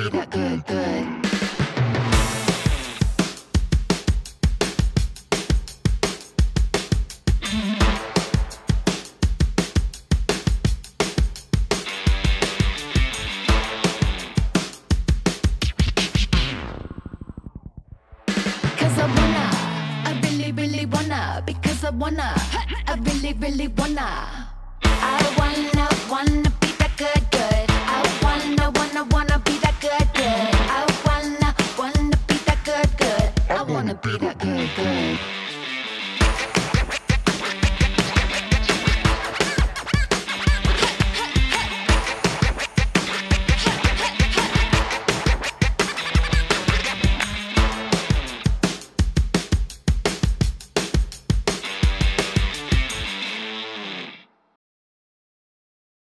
be that good, good. Because I wanna, I really, really wanna, I wanna